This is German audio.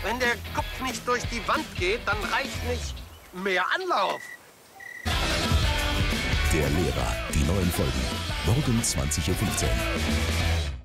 Wenn der Kopf nicht durch die Wand geht, dann reicht nicht mehr Anlauf. Der Lehrer. Die neuen Folgen. Morgen 20:15 Uhr.